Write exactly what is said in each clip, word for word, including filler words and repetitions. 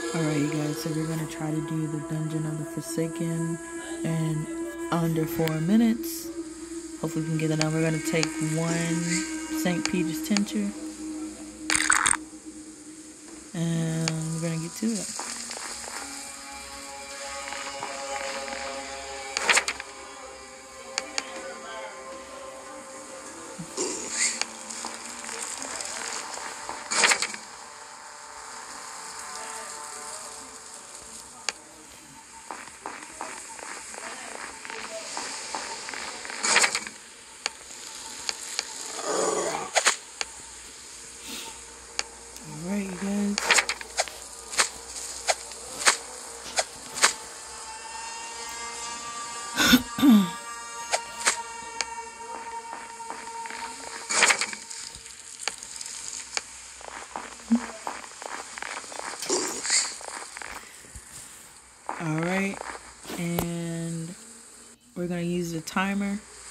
Alright, you guys, so we're gonna try to do the Dungeon of the Forsaken in under four minutes. Hopefully we can get it done. We're gonna take one Saint Peter's tincture and we're gonna get to it. Alright, you guys. Alright, and we're going to use the timer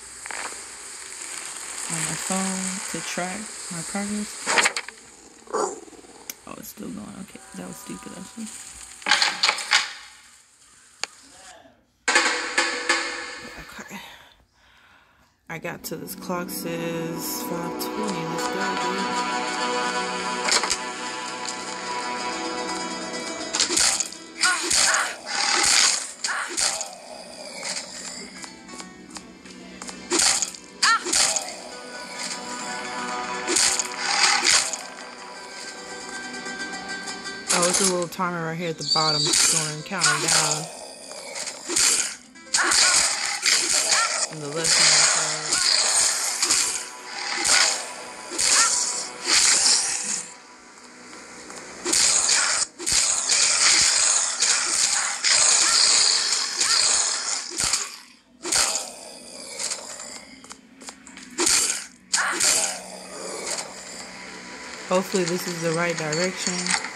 on my phone to track my progress. Oh, it's still going. Okay, that was stupid, actually. Okay. I got to this clock says five twenty. Let's go, dude. Oh, it's a little timer right here at the bottom. It's going counting down. On the left hand side. Hopefully this is the right direction.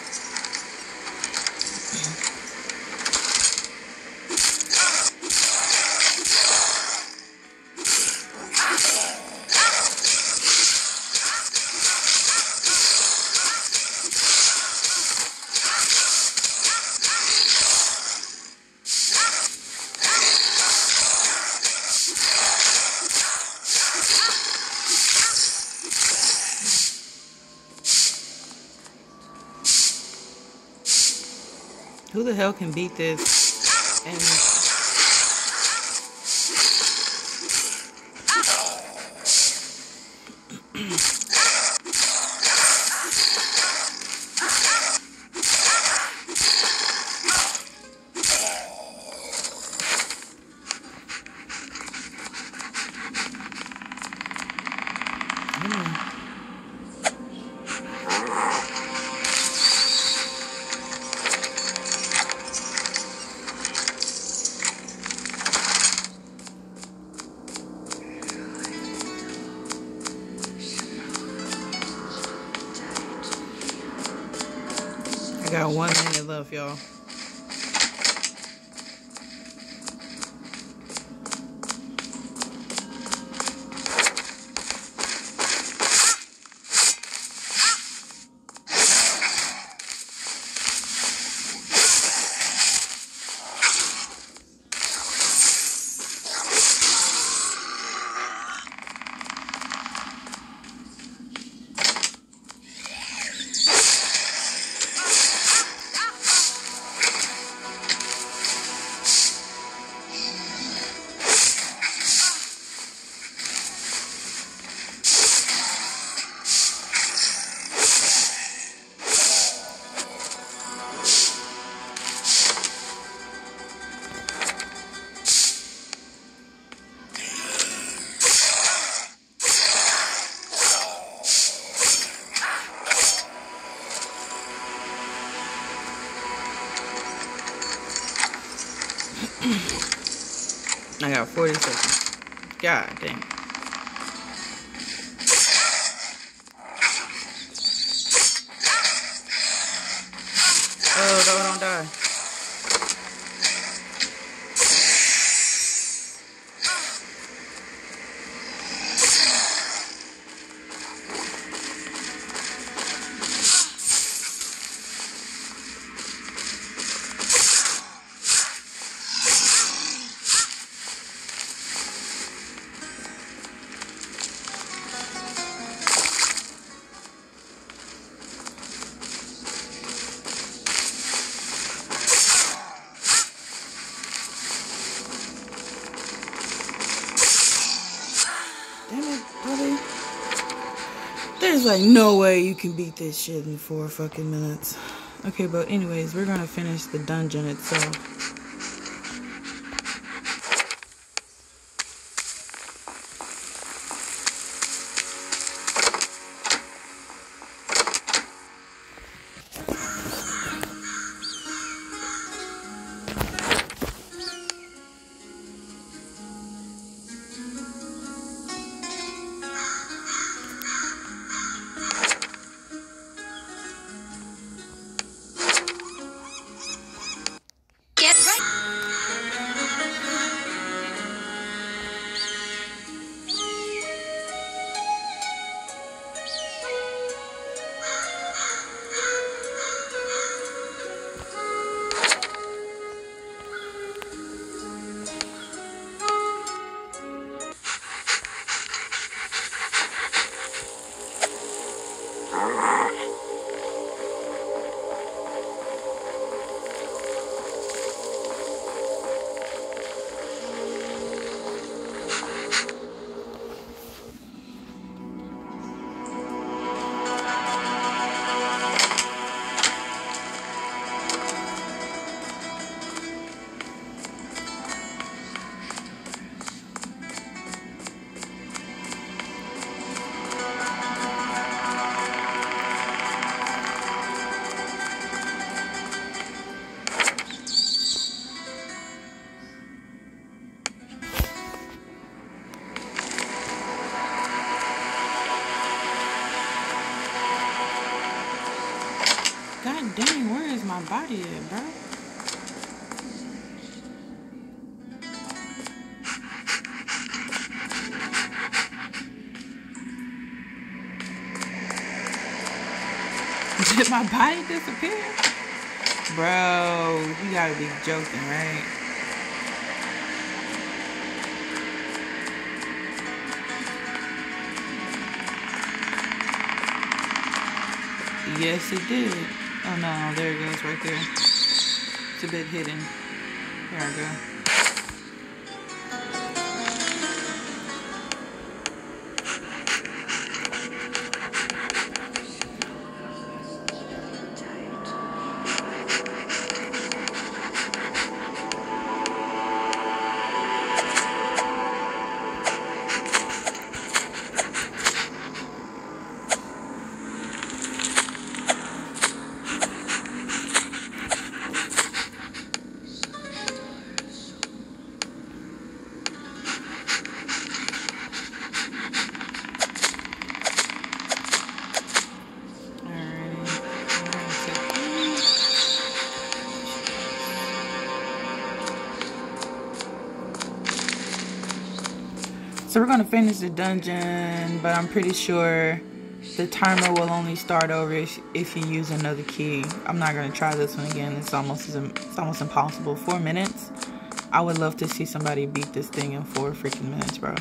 Who the hell can beat this? And I got one minute left, y'all. I got forty seconds. God dang. Oh, no, don't die. There's like no way you can beat this shit in four fucking minutes. Okay, but anyways, we're gonna finish the dungeon itself. God dang, where is my body at, bro? Did my body disappear? Bro, you gotta be joking, right? Yes, it did. Oh no, there it goes right there. It's a bit hidden. There I go. So we're gonna finish the dungeon, but I'm pretty sure the timer will only start over if, if you use another key. I'm not gonna try this one again. It's almost it's almost impossible. Four minutes. I would love to see somebody beat this thing in four freaking minutes, bro.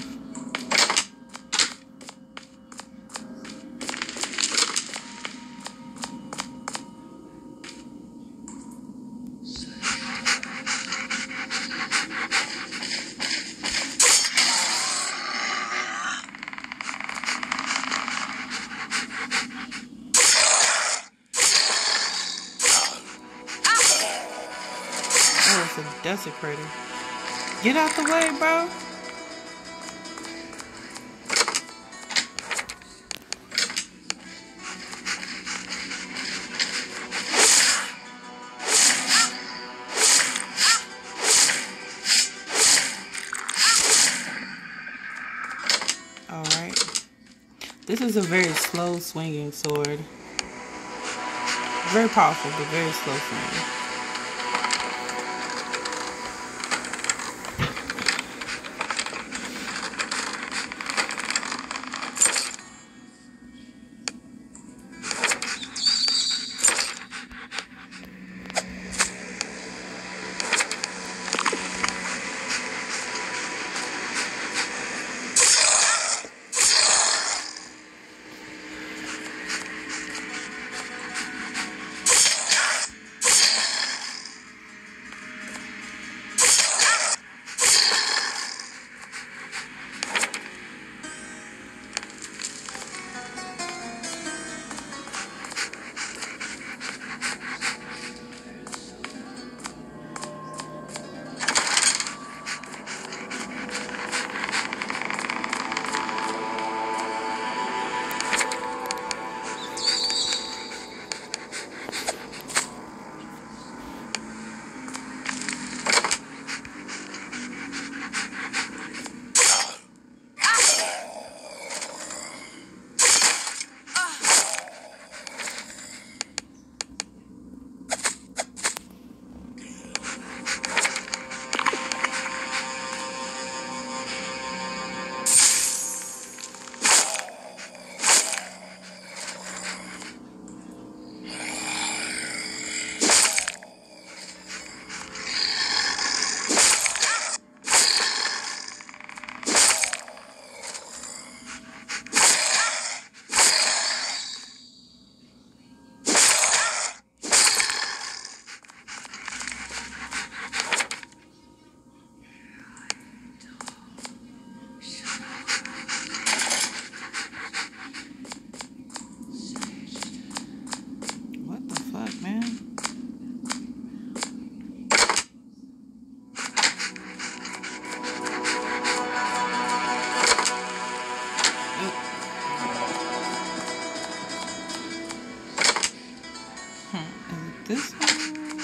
A desecrator. Get out the way, bro. All right. This is a very slow swinging sword. Very powerful, but very slow swinging. this one?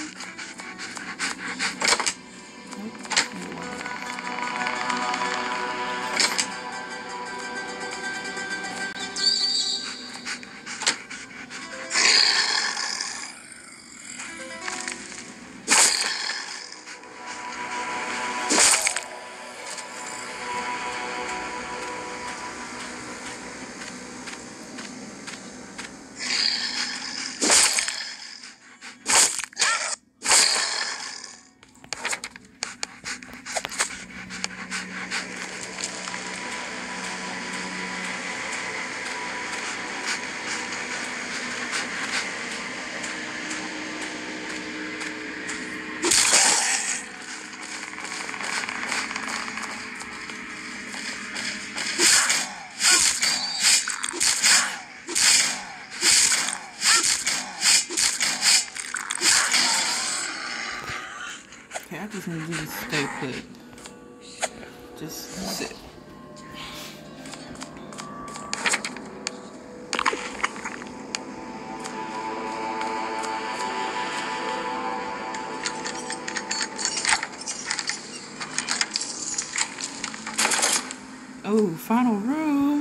Okay, I just need you to stay put. Just sit. Oh, final room.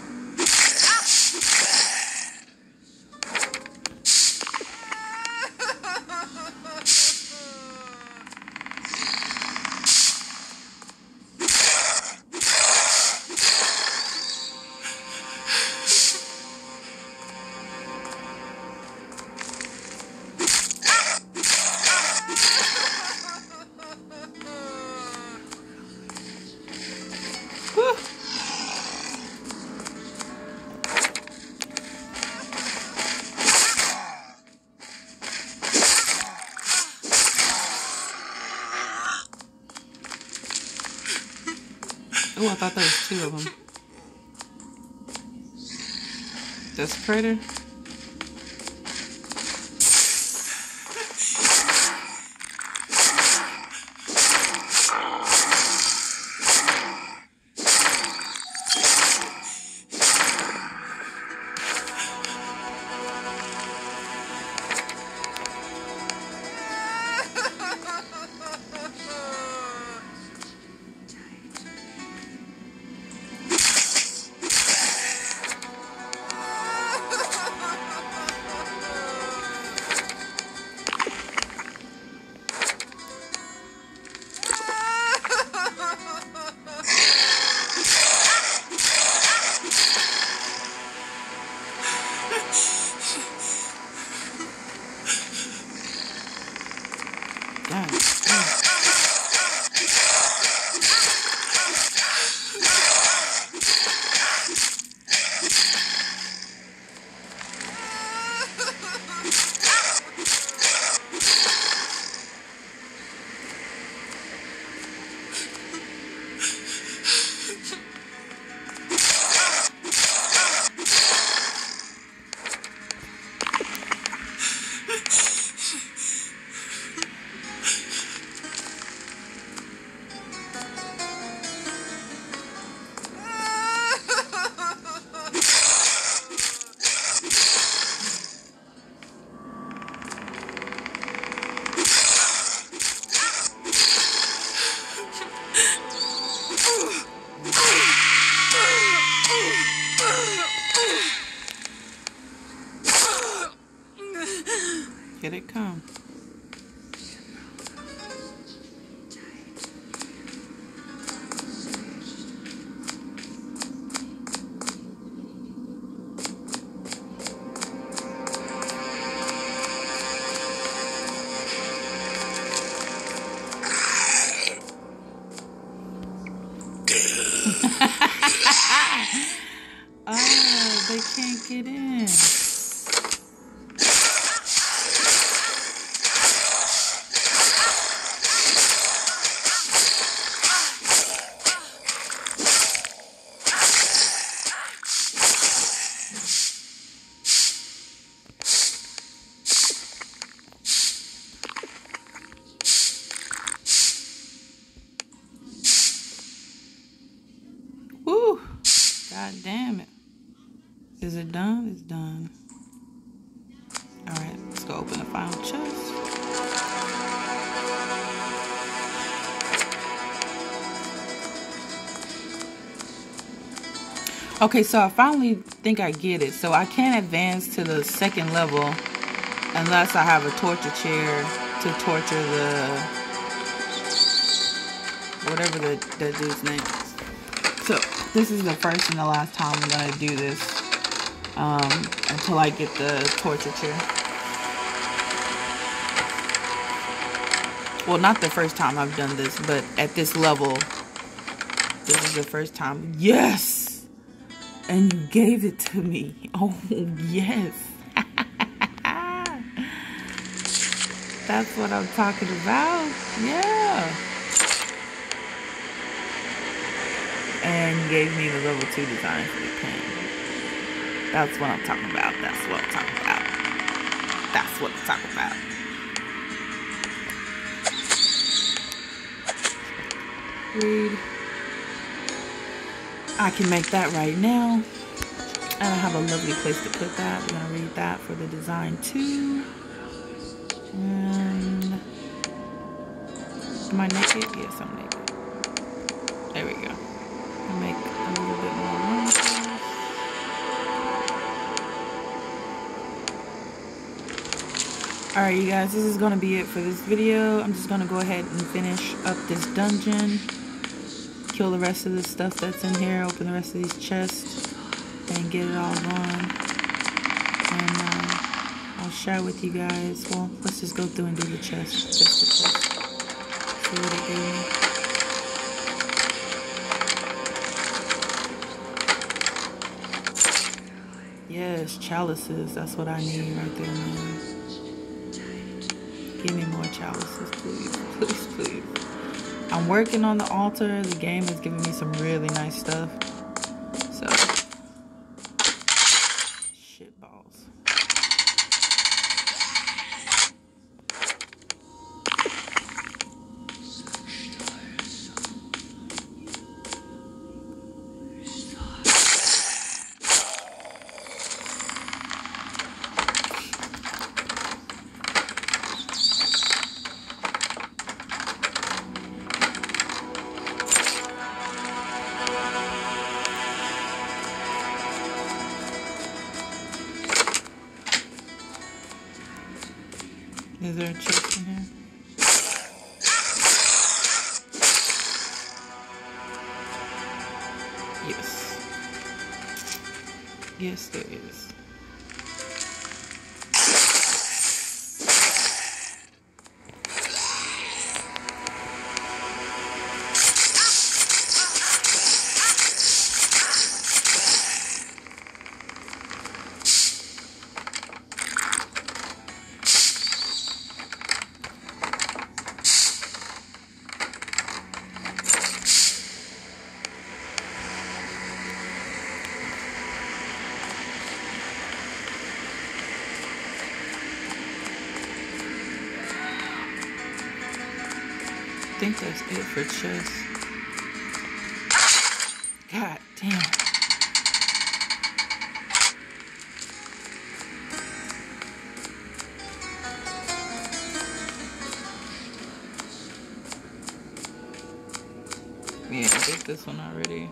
Oh, I thought there was two of them. That's Predator. Here it come. Oh, they can't get in. Woo! God damn it. Is it done? It's done. Alright, let's go open the final chest. Okay, so I finally think I get it. So I can't advance to the second level unless I have a torture chair to torture the whatever the that dude's name is. So this is the first and the last time I'm gonna do this um, until I get the torture chair. Well, not the first time I've done this, but at this level, this is the first time. Yes! And you gave it to me. Oh, yes. That's what I'm talking about. Yeah. And you gave me the level two design for the pen. That's what I'm talking about. That's what I'm talking about. That's what I'm talking about. Read. I can make that right now. And I have a lovely place to put that. We're gonna read that for the design too. And am I naked? Yes, I'm naked. There we go. I'll make a little bit more room. Alright, you guys, this is gonna be it for this video. I'm just gonna go ahead and finish up this dungeon. Kill the rest of the stuff that's in here, open the rest of these chests, and get it all going. And uh, I'll share with you guys. Well, let's just go through and do the chest. Just the chest. See what it gave me. Yes, chalices. That's what I need right there, man. Give me more chalices, please. Please, please. I'm working on the altar. The game is giving me some really nice stuff. So, shit balls. Is there a chest in here? Yes. Yes, there is. I think that's it for chest. God damn. Yeah, I did this one already.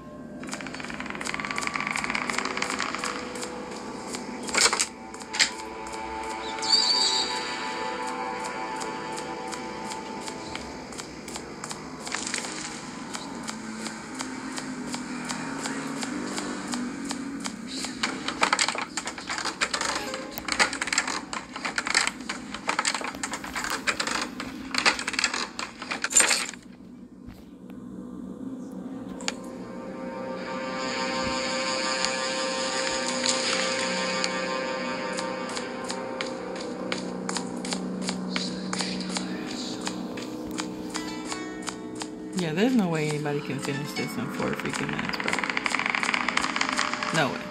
Yeah, there's no way anybody can finish this in four freaking minutes, bro. No way.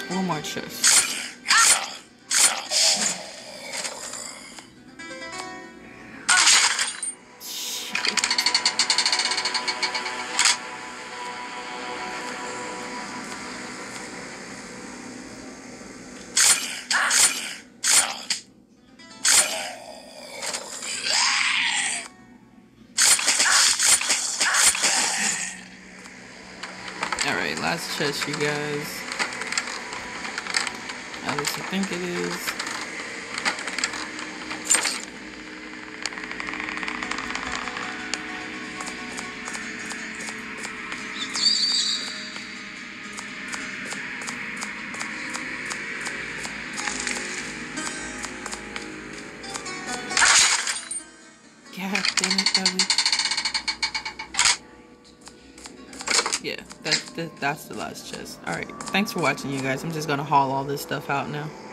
One more chest. Alright, last chest, you guys. At least I think it is. God damn it, Ellie. Yeah, that, that, that's the last chest. Alright, thanks for watching, you guys. I'm just gonna haul all this stuff out now.